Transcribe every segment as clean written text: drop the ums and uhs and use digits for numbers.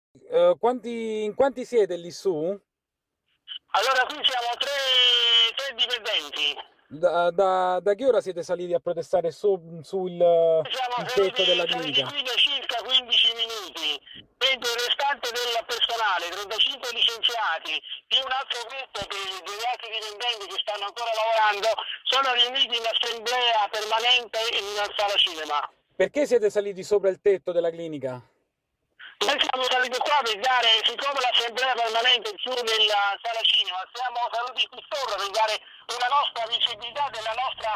In quanti siete lì su? Allora, qui siamo tre dipendenti. Da che ora siete saliti a protestare Siamo il tetto della saliti clinica? qui da circa 15 minuti, mentre il restante del personale, 35 licenziati, più un altro gruppo degli altri dipendenti che stanno ancora lavorando, sono riuniti in assemblea permanente in una sala cinema. Perché siete saliti sopra il tetto della clinica? Noi siamo saliti qua per dare, siccome l'assemblea permanente è giù nella sala cinema, siamo saliti qui sopra per dare una nostra visibilità della nostra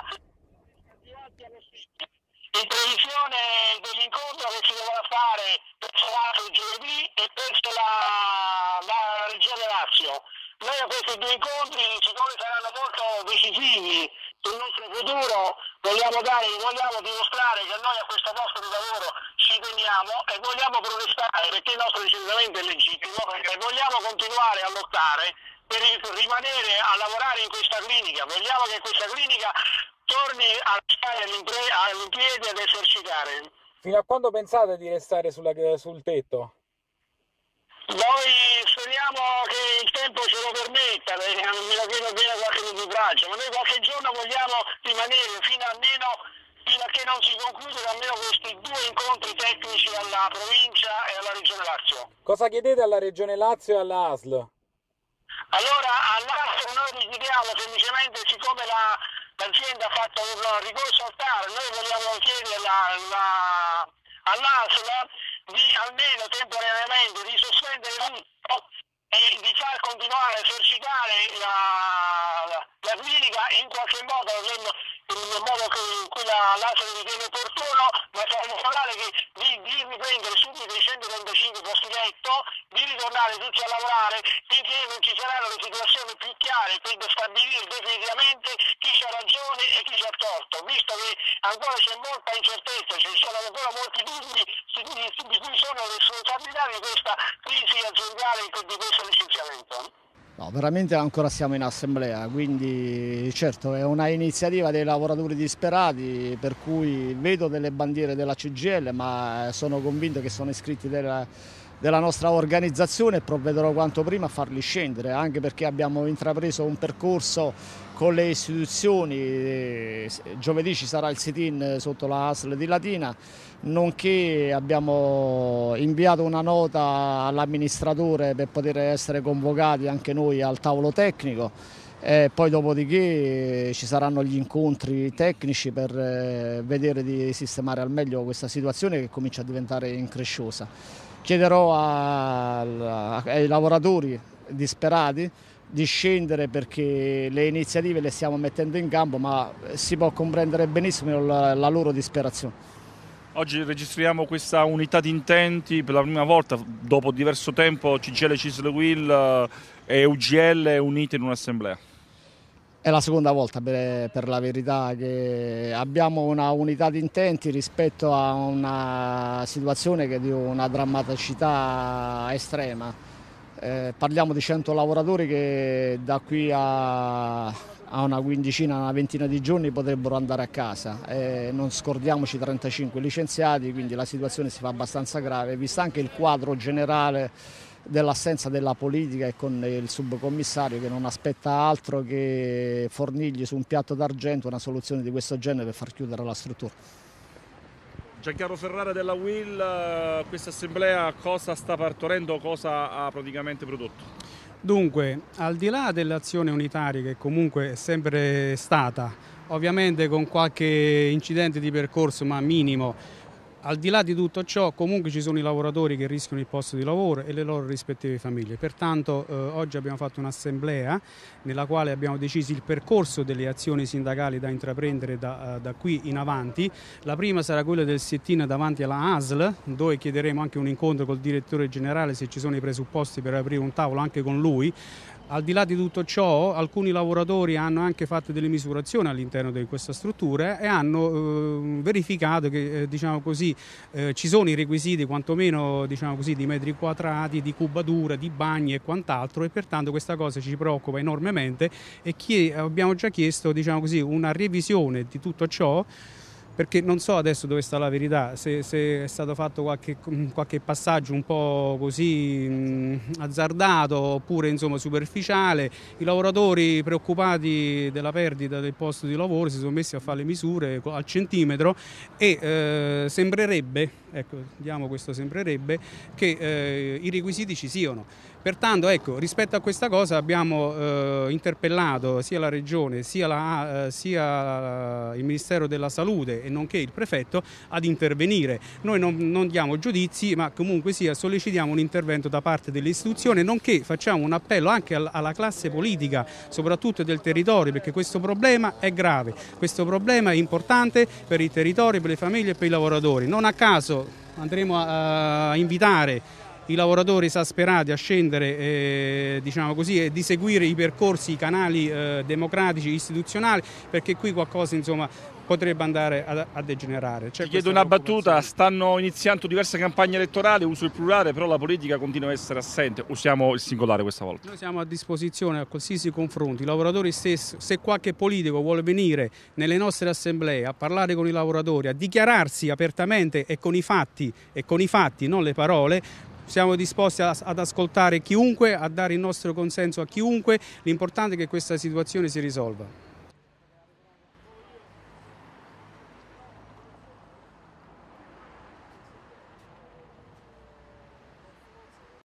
in previsione dell'incontro che si dovrà fare presso l'altro giovedì e presso la Regione Lazio. Noi a questi due incontri, siccome saranno molto decisivi sul nostro futuro, vogliamo dimostrare che noi a questo posto di lavoro ci teniamo e vogliamo protestare perché il nostro licenziamento è legittimo e vogliamo continuare a lottare per rimanere a lavorare in questa clinica. Vogliamo che questa clinica torni a stare all'impiedi ed esercitare. Fino a quando pensate di restare sul tetto? Noi speriamo che il tempo ce lo permetta, perché a meno che non viene qualche nubifragio, ma noi qualche giorno vogliamo rimanere fino a che non si concludono almeno questi due incontri tecnici alla provincia e alla Regione Lazio. Cosa chiedete alla Regione Lazio e alla ASL? Allora all'ASL noi richiediamo semplicemente, siccome l'azienda ha fatto un ricorso al TAR, noi vogliamo chiedere all'ASL di almeno temporaneamente di sospendere tutto e di far continuare a esercitare la clinica in qualche modo, in modo in cui l'ASL ritiene opportuno, ma saremo favorevoli di riprendere subito i 135 posti letto, di ritornare tutti a lavorare finché non ci saranno le situazioni più chiare per stabilire definitivamente chi c'ha ragione e chi c'ha torto, visto che ancora c'è molta incertezza, ci sono ancora molti dubbi di cui sono le responsabilità di questa crisi aziendale e di questo licenziamento. No, veramente ancora siamo in assemblea, quindi certo è una iniziativa dei lavoratori disperati per cui vedo delle bandiere della CGIL, ma sono convinto che sono iscritti della nostra organizzazione e provvederò quanto prima a farli scendere, anche perché abbiamo intrapreso un percorso con le istituzioni. Giovedì ci sarà il sit-in sotto la ASL di Latina, nonché abbiamo inviato una nota all'amministratore per poter essere convocati anche noi al tavolo tecnico. E poi dopodiché ci saranno gli incontri tecnici per vedere di sistemare al meglio questa situazione che comincia a diventare incresciosa. Chiederò ai lavoratori disperati di scendere perché le iniziative le stiamo mettendo in campo, ma si può comprendere benissimo la loro disperazione. Oggi registriamo questa unità di intenti per la prima volta, dopo diverso tempo CGIL, CISL, UIL e UGL unite in un'assemblea. È la seconda volta per la verità che abbiamo una unità di intenti rispetto a una situazione che è di una drammaticità estrema. Parliamo di 100 lavoratori che da qui a una quindicina, una ventina di giorni potrebbero andare a casa. Non scordiamoci 35 licenziati, quindi la situazione si fa abbastanza grave, visto anche il quadro generale dell'assenza della politica e con il subcommissario che non aspetta altro che fornirgli su un piatto d'argento una soluzione di questo genere per far chiudere la struttura. Giancarlo Ferrara della UIL, questa assemblea cosa sta partorendo, cosa ha praticamente prodotto? Dunque, al di là dell'azione unitaria che comunque è sempre stata, ovviamente con qualche incidente di percorso ma minimo, al di là di tutto ciò comunque ci sono i lavoratori che rischiano il posto di lavoro e le loro rispettive famiglie. Pertanto oggi abbiamo fatto un'assemblea nella quale abbiamo deciso il percorso delle azioni sindacali da intraprendere da qui in avanti. La prima sarà quella del sit-in davanti alla ASL, dove chiederemo anche un incontro col direttore generale se ci sono i presupposti per aprire un tavolo anche con lui. Al di là di tutto ciò, alcuni lavoratori hanno anche fatto delle misurazioni all'interno di questa struttura e hanno verificato che diciamo così, ci sono i requisiti quantomeno diciamo così, di metri quadrati, di cubatura, di bagni e quant'altro, e pertanto questa cosa ci preoccupa enormemente e abbiamo già chiesto diciamo così, una revisione di tutto ciò perché non so adesso dove sta la verità, se è stato fatto qualche passaggio un po' così azzardato oppure insomma superficiale. I lavoratori preoccupati della perdita del posto di lavoro si sono messi a fare le misure al centimetro e sembrerebbe, ecco, diamo questo sembrerebbe, che i requisiti ci siano. Pertanto, ecco, rispetto a questa cosa abbiamo interpellato sia la Regione sia il Ministero della Salute e nonché il Prefetto ad intervenire. Noi non diamo giudizi, ma comunque sia sollecitiamo un intervento da parte delle istituzioni, nonché facciamo un appello anche alla classe politica, soprattutto del territorio, perché questo problema è grave, questo problema è importante per il territorio, per le famiglie e per i lavoratori. Non a caso andremo a invitare i lavoratori esasperati a scendere diciamo così, e di seguire i percorsi, i canali democratici, istituzionali, perché qui qualcosa insomma potrebbe andare a degenerare. Ti chiedo una battuta, stanno iniziando diverse campagne elettorali, uso il plurale, però la politica continua a essere assente, usiamo il singolare questa volta. Noi siamo a disposizione a qualsiasi confronto, i lavoratori stessi, se qualche politico vuole venire nelle nostre assemblee a parlare con i lavoratori, a dichiararsi apertamente e con i fatti, non le parole, siamo disposti ad ascoltare chiunque, a dare il nostro consenso a chiunque, l'importante è che questa situazione si risolva.